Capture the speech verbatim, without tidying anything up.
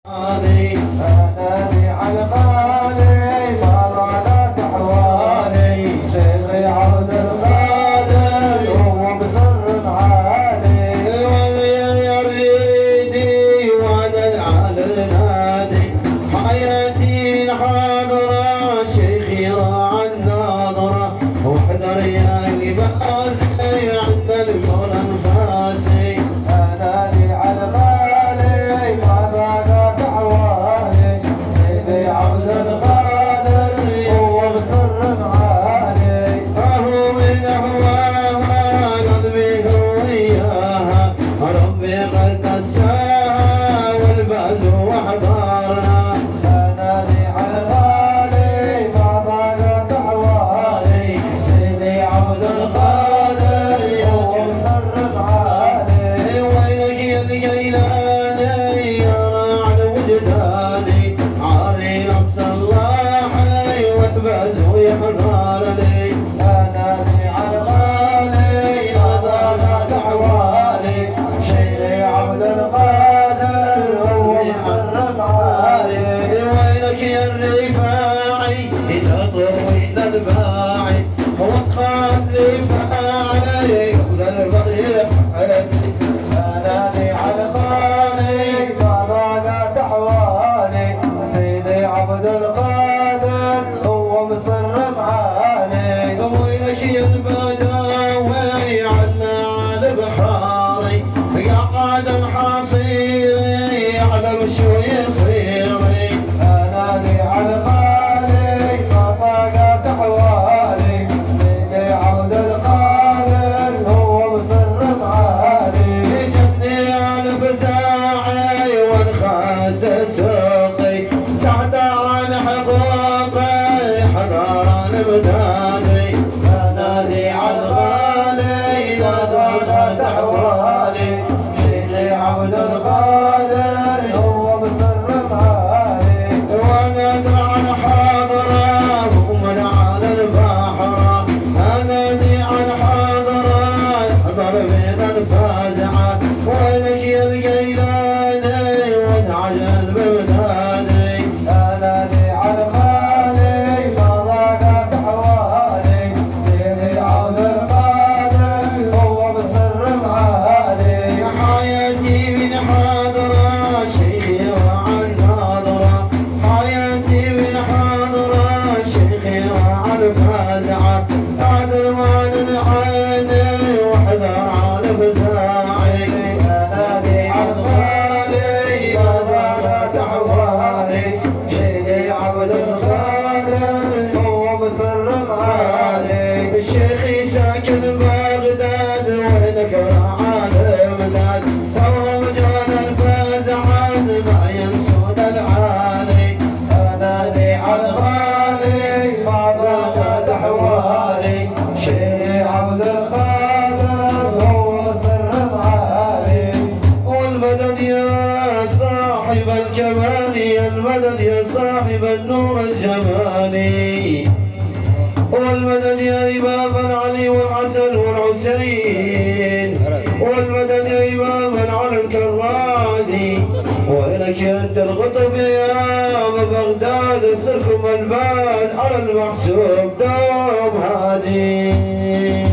أنادي على غالي ما ضاعت أحوالي، شيخي عبد القادر هو مصر عالي، ولي يريدي وأنا العالي نادي، حياتي حاضرة شيخي راعى الناظرة، واحذر يا لباسي عند المولى انفاسي. أنادي على غالي ما ضاقت أحوالي، سيدي عبد القادر هو مصر عالي، فهو من أهواها قلبي وياها، ربي قد قساها والباز وحضرنا. أنادي على غالي ما ضاقت أحوالي، سيدي عبد القادر هو مصر عالي، وينك يا الجيلاني يا راعي وجداني، عاري الصلاحي واتبعز ويحضرني. أنادي على غالي ما ضاقت أحوالي، سيدي عبد القادر هو مصر عالي، وينك يا الرفاعي إذا طويل الباعي، وقعت رفاعي قبل البر حياتي. أنادي على غالي ما ضاقت أحوالي، سيدي عبد القادر هو مصر معالي، وينك يا البداوي عنا على بحاري، يا قاد الحصيري يعلم شو يصيري. أنادي على غالي ما ضاقت أحوالي، سيدي عبد القادر هو مصر معالي، جتني الفزاعي وانخد سوقي، تحت عن حقوقي حضر البداني. أنادي على الغالي ما ضاقت أحوالي، سيدي عبد القادر هو مصر معالي، وانا ادرع الحاضرة ومن على البحرة. أنادي على الحاضرة حضر من الفازعة، وينك يا الجيلاني وانعجل ببلادي. أنادي على غالي ما ضاقت أحوالي، سيدي عبد القادر هو مصر معالي، حياتي من حاضرة شيخي وعى الناظرة، حياتي من حاضرة شيخي وعى الفازعة، عدل وعن العين واحذر على فزاعي. أنادي على الغالي ما ضاقت أحوالي، سيدي عبد القادر هو مصر معالي، الشيخي ساكن بغداد وينك راعى البلاد، فهو مجال الفازعات ما ينسون العالي. أنادي على الغالي ما ضاقت أحوالي، سيدي عبد القادر هو مصر معالي، والمدد يا صاحب الكمال، يا المدد يا صاحب النور الجمالي، والمدد يا إمام العلي والحسن والحسين، والمدد يا إماما على الكرادي، وإنك أنت القطب يا بغداد، سركم الباس على المحسوب دوم هادي.